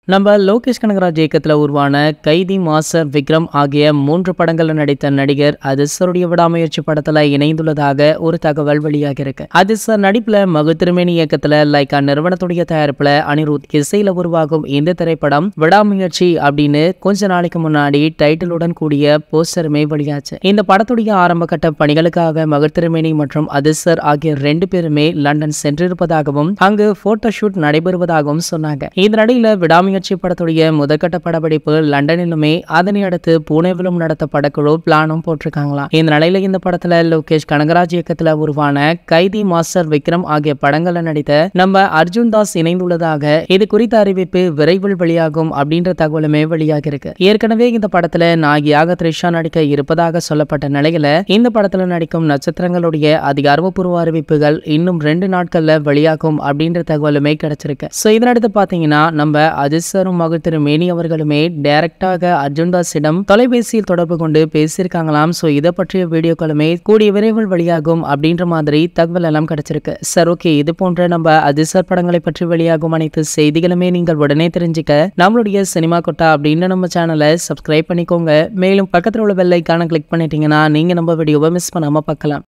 நம்ம லோகேஷ் கனகராஜ் இயக்கத்தில் உருவான கைதி, மாஸ்டர், விக்ரம் ஆகிய 3 படங்களில் நடித்த நடிகர் அஜித் சாருடைய விடாமுயற்சி படத்துல இணைந்துள்ளதாக ஒரு தகவல் வெளியாக இருக்கு. அஜித் சார் நடிப்புல திருமேனி இயக்கத்துல லைகா நிறுவனத்துடைய தயாரிப்புல அனிருத் இசையில உருவாகும் இந்த திரைப்படம் விடாமுயற்சி அப்படின்னு கொஞ்ச நாளைக்கு முன்னாடி டைட்டிலுடன் கூடிய போஸ்டருமே வெளியாச்சு. இந்த படத்துடைய ஆரம்ப கட்ட பணிகளுக்காக திருமேனி மற்றும் அஜித் சார் ஆகிய 2 பேருமே லண்டன் சென்றிருப்பதாகவும் அங்கு போட்டோ ஷூட் நடைபெறுவதாகவும் சொன்னாங்க. இந்த நடையில விடாமுயற்சி படத்துடைய முதற்கட்ட படப்பிடிப்பு லண்டனிலுமே அதனை அடுத்து புனேவிலும் நடத்த படக்குழு பிளானும் போட்டிருக்காங்களாம். இந்த நிலையில இந்த படத்துல லோகேஷ் கனகராஜ் இயக்கத்துல உருவான கைதி, மாஸ்டர், விக்ரம் ஆகிய படங்கள்ல நடித்த நம்ம அர்ஜுன் தாஸ் இணைந்துள்ளதாக இது குறித்த அறிவிப்பு விரைவில் வெளியாகும் அப்படின்ற தகவலுமே வெளியாக இருக்கு. ஏற்கனவே இந்த படத்துல நாயகியாக த்ரிஷா நடிக்க இருப்பதாக சொல்லப்பட்ட நிலையில இந்த படத்துல நடிக்கும் நட்சத்திரங்களுடைய அதிகாரப்பூர்வ அறிவிப்புகள் இன்னும் 2 நாட்கள்ல வெளியாகும் அப்படின்ற தகவலுமே கிடைச்சிருக்கு. சோ இதனடுத்து பாத்தீங்கன்னா நம்ம அஜித் சாரும் திருமேனி அவர்களுமே டைரக்டாக அர்ஜுன் தாஸிடம் தொலைபேசியில் தொடர்பு கொண்டு பேசியிருக்காங்களாம். சோ இதை பற்றிய வீடியோக்களுமே கூடிய விரைவில் வெளியாகும் அப்படின்ற மாதிரி தகவல் எல்லாம் கிடைச்சிருக்கு. சார் ஓகே, இது போன்ற நம்ம அஜித் சார் படங்களை பற்றி வெளியாகும் அனைத்து செய்திகளுமே நீங்கள் உடனே தெரிஞ்சுக்க நம்மளுடைய சினிமா கொட்டா அப்படின்னு நம்ம சேனலை சப்ஸ்கிரைப் பண்ணிக்கோங்க. மேலும் பக்கத்தில் உள்ள பெல் ஐகானை கிளிக் பண்ணிட்டீங்கன்னா நீங்க நம்ம வீடியோவை மிஸ் பண்ணாம பார்க்கலாம்.